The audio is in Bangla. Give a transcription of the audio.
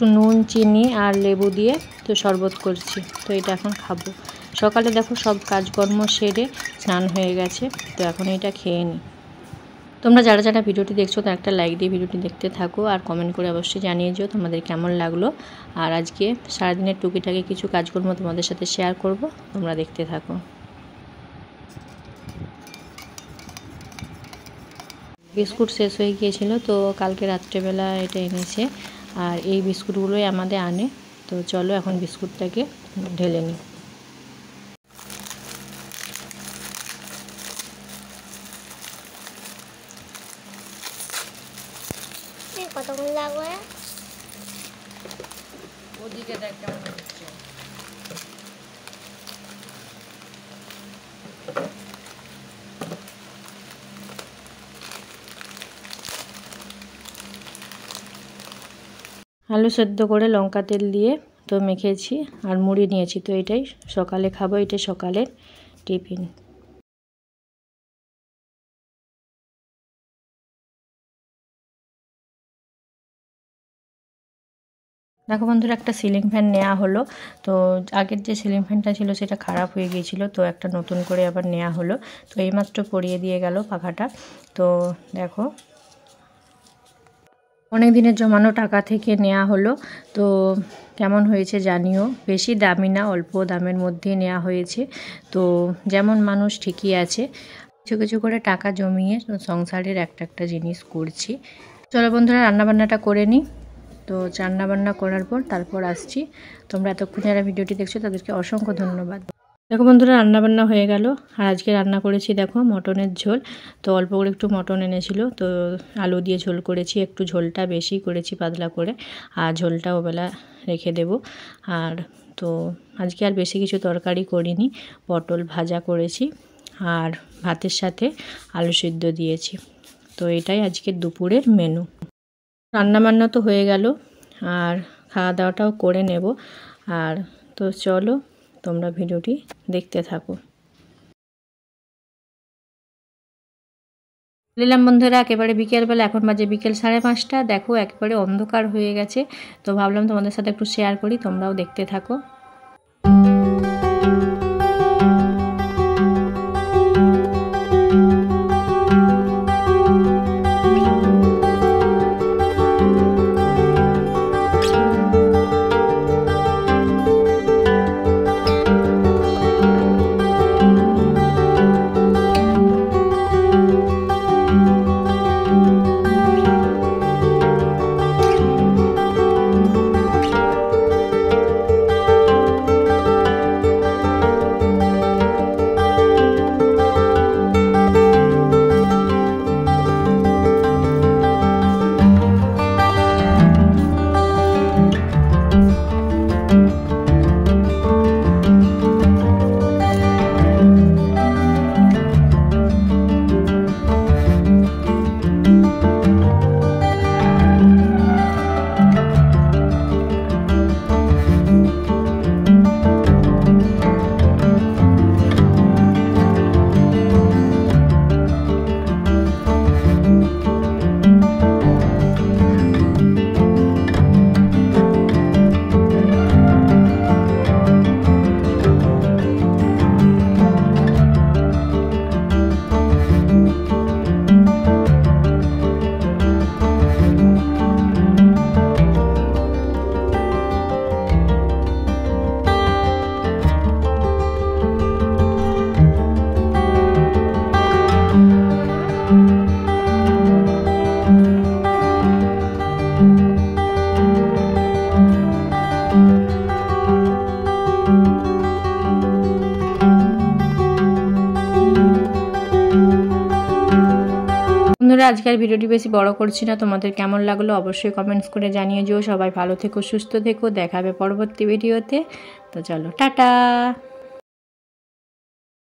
একটু নুন চিনি আর লেবু দিয়ে তো শরবত করছি। তো এটা এখন খাবো। সকালে দেখো সব কাজকর্ম সেরে স্নান হয়ে গেছে, তো এখন এটা খেয়ে নিই। তোমরা যারা যারা ভিডিওটি দেখছো তারা একটা লাইক দিয়ে ভিডিওটি দেখতে থাকো আর কমেন্ট করে অবশ্যই জানিয়ে দিও তোমাদের কেমন লাগলো। আর আজকে সারাদিনের টুকিটাকি কিছু কাজকর্ম তোমাদের সাথে শেয়ার করব, তোমরা দেখতে থাকো। বিস্কুট শেষ হয়ে গিয়েছিল, তো কালকে রাত্রেবেলা এটা এনেছে আর এই বিস্কুটগুলোই আমাদের আনে। তো চলো এখন বিস্কুটটাকে ঢেলে নিই। কতক্ষণ লাগবে? ওদিকে দেখ কেমন হচ্ছে। আলু সেদ্ধ করে লঙ্কা তেল দিয়ে তো মেখেছি আর মুড়ি নিয়েছি। তো এটাই সকালে খাবো, এটা সকালের টিফিন। দেখো বন্ধুরা, একটা সিলিং ফ্যান নেওয়া হলো। তো আগের যে সিলিং ফ্যানটা ছিল সেটা খারাপ হয়ে গিয়েছিল, তো একটা নতুন করে আবার নেওয়া হলো। তো এইমাত্র পরিয়ে দিয়ে গেল পাখাটা। তো দেখো অনেক দিনের জমানো টাকা থেকে নেওয়া হলো। তো কেমন হয়েছে জানিও। বেশি দামি না, অল্প দামের মধ্যে নেওয়া হয়েছে। তো যেমন মানুষ ঠিকই আছে, কিছু কিছু করে টাকা জমিয়ে সংসারের একটা একটা জিনিস করছি। চলো বন্ধুরা রান্নাবান্নাটা করে নিই। তো রান্নাবান্না করার পর তারপর আসছি। তোমরা এতক্ষণ যারা ভিডিওটি দেখছো তাদেরকে অসংখ্য ধন্যবাদ। দেখো বন্ধুরা রান্নাবান্না হয়ে গেল। আর আজকে রান্না করেছি দেখো মটনের ঝোল। তো অল্প করে একটু মটন এনেছিল, তো আলু দিয়ে ঝোল করেছি। একটু ঝোলটা বেশি করেছি পাতলা করে, আর ঝোলটা ওবেলা রেখে দেব। আর তো আজকে আর বেশি কিছু তরকারি করিনি, পটল ভাজা করেছি আর ভাতের সাথে আলু সিদ্ধ দিয়েছি। তো এটাই আজকের দুপুরের মেনু। রান্নাবান্না তো হয়ে গেল আর খাওয়া দাওয়াটাও করে নেব। আর তো চলো তোমরা ভিডিওটি দেখতে থাকো। নিলাম বন্ধুরা একেবারে বিকেলবেলা, এখন বাজে বিকেল 5:30। দেখো একেবারে অন্ধকার হয়ে গেছে। তো ভাবলাম তোমাদের সাথে একটু শেয়ার করি, তোমরাও দেখতে থাকো। বন্ধুরা আজকের ভিডিওটি বেশি বড় করছি না, তোমাদের কেমন লাগলো অবশ্যই কমেন্টস করে জানিয়ে যেও। সবাই ভালো থেকো, সুস্থ থেকো, দেখা হবে পরবর্তী ভিডিওতে। তো চলো টাটা।